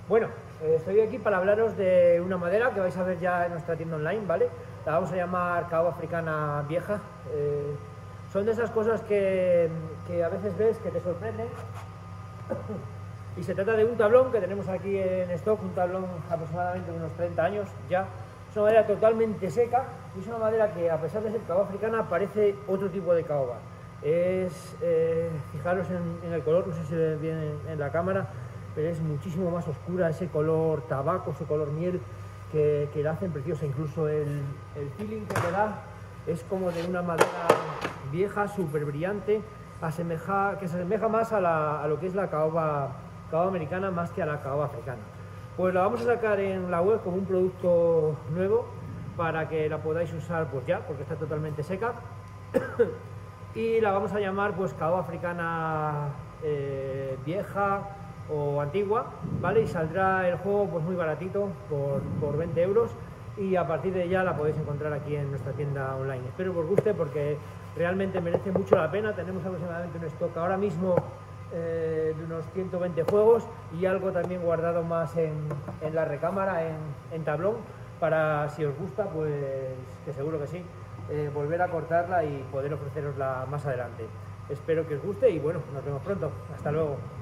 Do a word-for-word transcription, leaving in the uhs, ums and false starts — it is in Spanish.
Bueno, eh, estoy aquí para hablaros de una madera que vais a ver ya en nuestra tienda online, ¿vale? La vamos a llamar caoba africana vieja. Eh, son de esas cosas que, que a veces ves que te sorprenden. Y se trata de un tablón que tenemos aquí en stock, un tablón aproximadamente de unos treinta años ya. Es una madera totalmente seca y es una madera que, a pesar de ser caoba africana, parece otro tipo de caoba. Es, eh, fijaros en, en el color, no sé si se ve bien en, en la cámara, pero es muchísimo más oscura, ese color tabaco, ese color miel que, que la hacen preciosa. Incluso el, el feeling que le da es como de una madera vieja, súper brillante, asemeja, que se asemeja más a, la, a lo que es la caoba, caoba americana más que a la caoba africana. Pues la vamos a sacar en la web como un producto nuevo para que la podáis usar pues ya, porque está totalmente seca. Y la vamos a llamar pues caoba africana eh, vieja o antigua, ¿vale? Y saldrá el juego pues muy baratito, por, por veinte euros, y a partir de ya la podéis encontrar aquí en nuestra tienda online. Espero que os guste porque realmente merece mucho la pena. Tenemos aproximadamente un stock ahora mismo eh, de unos ciento veinte juegos y algo también guardado más en, en la recámara, en, en tablón, para, si os gusta, pues que seguro que sí, eh, volver a cortarla y poder ofrecerosla más adelante. Espero que os guste y bueno, nos vemos pronto. Hasta luego.